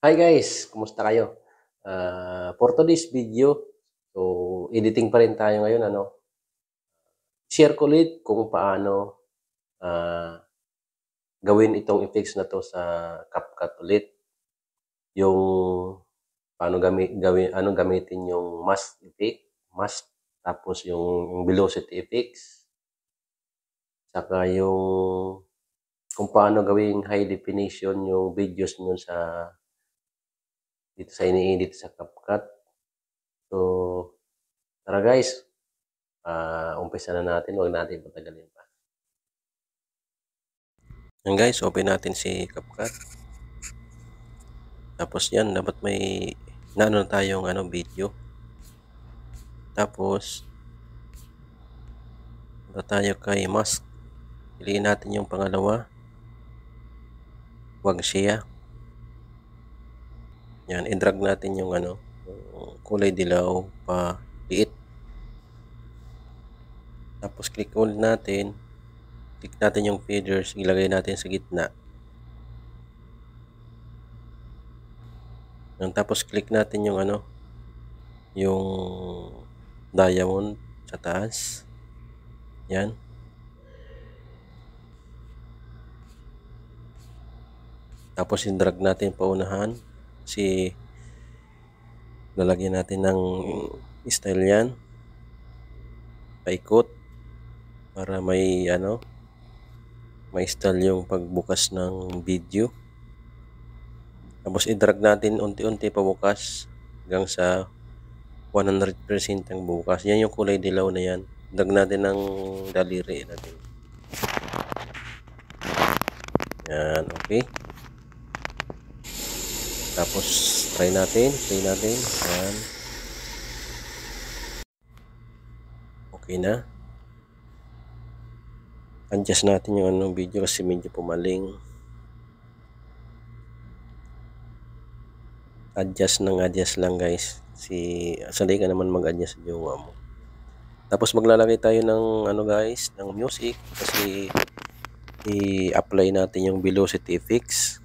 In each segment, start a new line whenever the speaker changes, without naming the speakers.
Hi guys, kumusta kayo? For today's video, so editing pa rin tayo ngayon, share ko ulit kung paano ah, gawin itong effects na to sa CapCut ulit. Yung paano gamitin yung mask effect, mask, tapos yung velocity effects, saka yung kung paano gawing high definition yung videos nyo dito sa ini-edit sa CapCut. So, tara guys, umpisa na natin, huwag natin patagalin pa. Yan guys, open natin si CapCut. Tapos yan, dapat may naano na tayong video. Tapos, punta tayo kay mask. Piliin natin yung pangalawa. Huwag siya. Yan, i-drag natin yung yung kulay dilaw pa liit. Tapos click ulit natin. Click natin yung feathers, ilagay natin sa gitna. Yan, tapos click natin yung yung diamond sa taas. Yan. Tapos i-drag natin paunahan. Lalagyan natin ng style yan. Paikot. Para may may style yung pagbukas ng video. Tapos i-drag natin unti-unti pabukas hanggang sa 100% ang bukas. Yan yung kulay dilaw na yan. Drag natin ng daliri natin. Yan, okay. Tapos play natin. Yan. Okay na. Adjust natin yung video kasi medyo pumaling. Adjust lang guys. Sanay ka naman mag-adjust sa jowa mo. Tapos maglalagay tayo ng guys, ng music kasi i-apply natin yung velocity effects.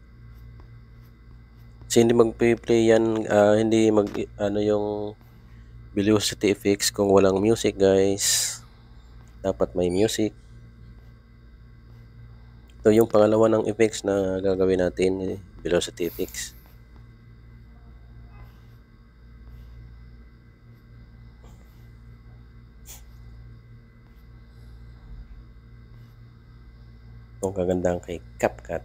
Kasi hindi mag-play yan, hindi yung velocity effects kung walang music guys. Dapat may music. Ito yung pangalawa ng effects na gagawin natin, velocity effects. Itong kagandahan kay CapCut,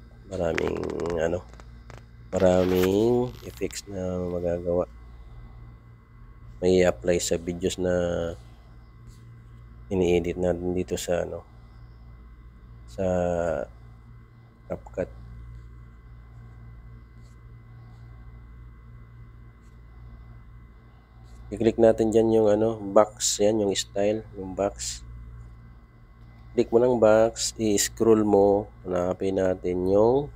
maraming effects na magagawa. May apply sa videos na ini-edit natin dito sa sa CapCut. I-click natin dyan yung box, yan yung style, yung box. Click mo ng box, i-scroll mo, hanapin natin yung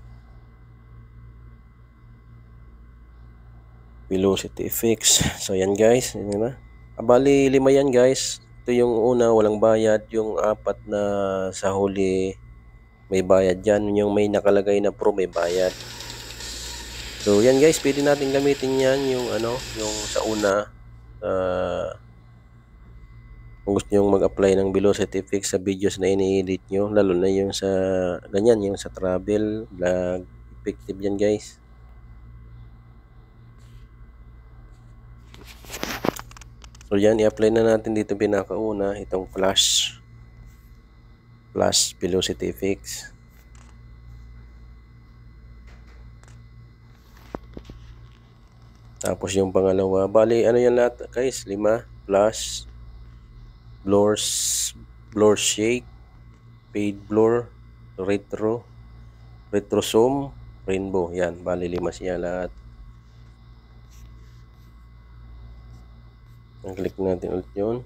velocity effects. So yan guys, yun na. Bali 5 yan guys. Ito yung una, walang bayad. Yung 4 na sa huli, may bayad dyan. Yung may nakalagay na pro, may bayad. So yan guys, pwede natin gamitin yan yung yung sa una. Kung gusto nyo mag-apply ng velocity effects sa videos na ini-edit nyo, lalo na yung sa ganyan, yung sa travel vlog, effective yan guys. So yan, i-apply na natin dito pinakauna itong flash velocity effects. Tapos yung pangalawa, bali yan lahat guys, 5 plus blur shake, fade blur, retro zoom, rainbow. Yan, bali 5 siya lahat. Click natin ulit yun.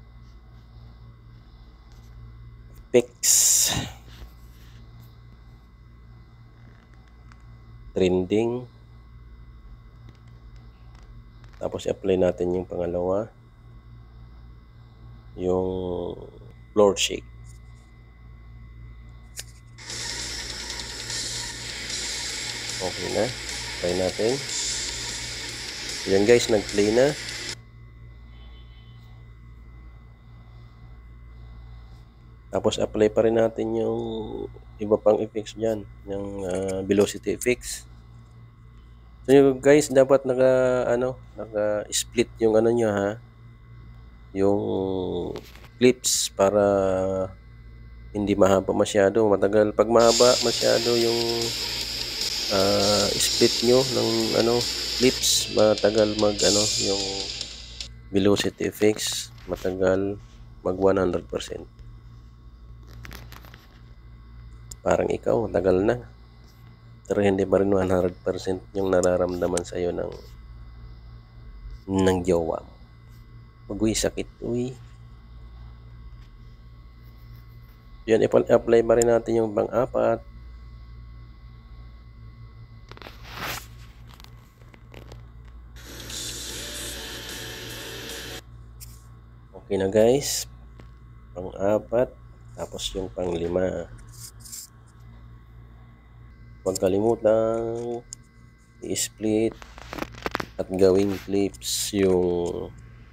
Effects, trending. Tapos i-apply natin yung pangalawa, yung blur shake. Okay na. Try natin. Yan guys, nag-play na. Tapos apply pa rin natin yung iba pang effects dyan, yung velocity effects. So guys, dapat naka-split yung ano nyo ha, yung clips para hindi mahaba masyado, matagal. Pag mahaba masyado yung split nyo ng clips, matagal yung velocity effects, matagal mag 100%. Parang ikaw, tagal na. Pero hindi pa rin 100% yung nararamdaman sa'yo ng jowa mo. Uy, sakit, uy. Yan, apply pa rin natin yung pang-apat. Okay na guys. Pang-apat. Tapos yung pang-5. Huwag kalimutang i-split at gawing clips yung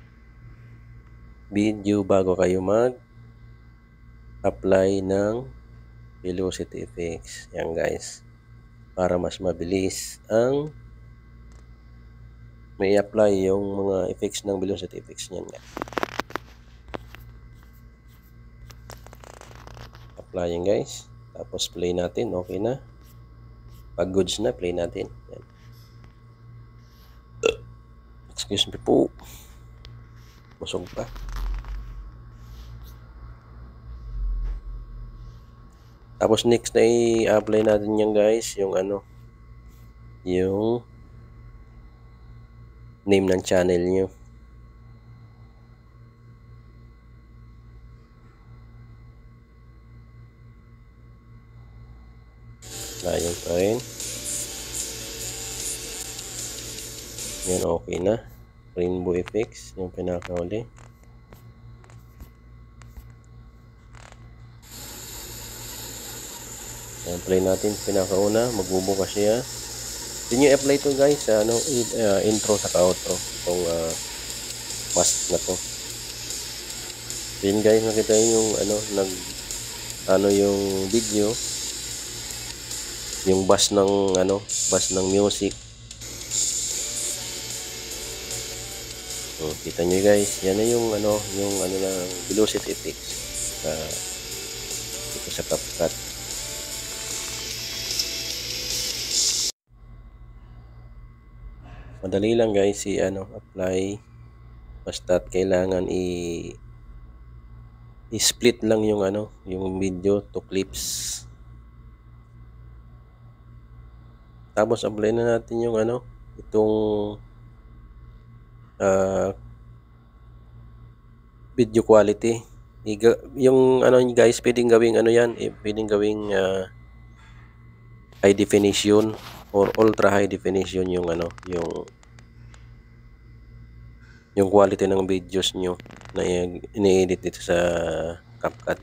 video bago kayo mag-apply ng velocity effects. Yan guys. Para mas mabilis ang may apply yung mga effects ng velocity effects niyan guys. Apply yan guys. Tapos play natin. Okay na. Pag goods na, play natin. Yan. Excuse me po. Busog pa. Tapos next na i-apply natin yan guys. Yung yung name ng channel nyo. Ayan pa rin. Yan, okay na. Rainbow effects, yung pinakauli. Yan, play natin pinakauna. Magbubukas siya. Yun yung apply to guys sa intro sa outro. Itong mask na to. Yun guys, nakita yung yung video. Yung bass ng music. Kita nyo guys, yan na yung velocity effects ito sa CapCut. Madali lang guys apply, basta kailangan i-split lang yung yung video to clips. Tapos apply na natin yung itong video quality. Yung guys, pwedeng gawing pwedeng gawing high definition or ultra high definition yung yung quality ng videos nyo na ini-edit dito sa CapCut.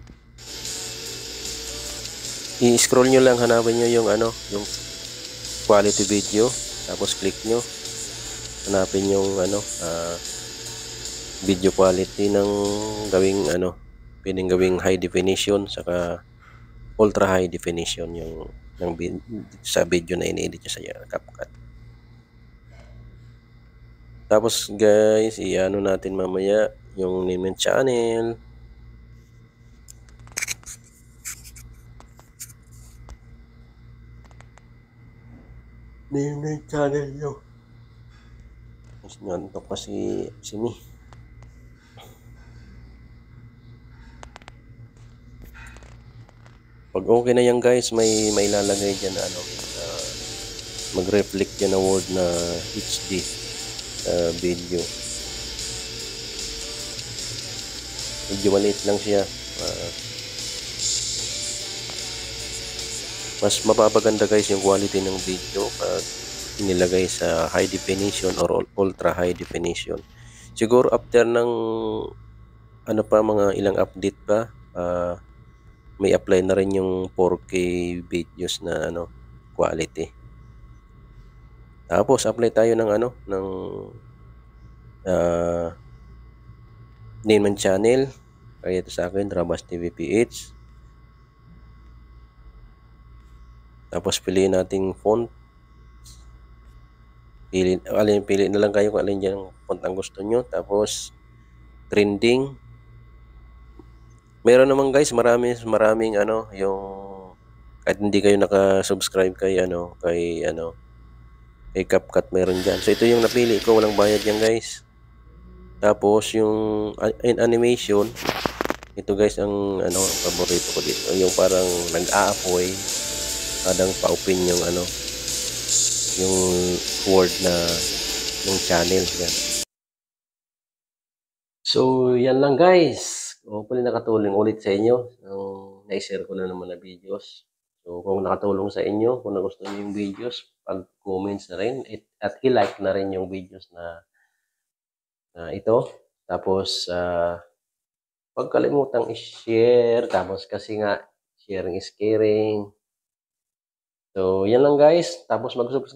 I-scroll nyo lang, hanapin nyo yung yung quality video, tapos click nyo, hanapin yung video quality ng pwedeng gawing high definition saka ultra high definition yung sa video na ini-edit nyo sa CapCut. Tapos guys, natin mamaya yung name ng channel. Name ng channel nyo. Mas nyantok pa si Mi. Pag okay na yan guys, may lalagay dyan na mag-reflect dyan na word na HD video. Medyo maliit lang siya. Mas mapapaganda guys yung quality ng video pag inilagay sa high definition or ultra high definition. Siguro after ng mga ilang update pa, may apply na rin yung 4K videos na quality. Tapos apply tayo ng ano, ng name ng channel. Kaya ito sa akin, Rabas TV PH. Tapos piliin nating font. Pili na lang kayo kung alin dyan font ang gusto nyo. Tapos trending. Meron naman guys, maraming ano, yung kahit hindi kayo naka-subscribe kay kay CapCut, meron diyan. So ito yung napili ko, walang bayad yan guys. Tapos yung in animation, ito guys ang ano, paborito ko dito. Yung parang nag-aapoy, kadang pa-open yung ano, yung word na yung channel yan. So yan lang guys. Hopefully nakatulong ulit sa inyo ang na-share ko na naman na videos. So kung nakatulong sa inyo, kung nagustuhan niyo yung videos, pag-comments na rin at i-like na rin yung videos na ito. Tapos huwag kalimutang i-share. Tapos kasi nga, sharing is caring. So, yan lang guys. Tapos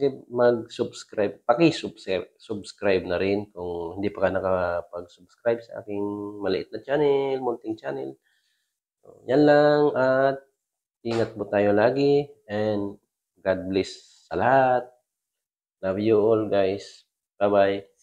subscribe na rin kung hindi pa ka nakapag-subscribe sa aking maliit na channel, munting channel. So, yan lang at ingat po tayo lagi and God bless sa lahat. Love you all guys. Bye-bye.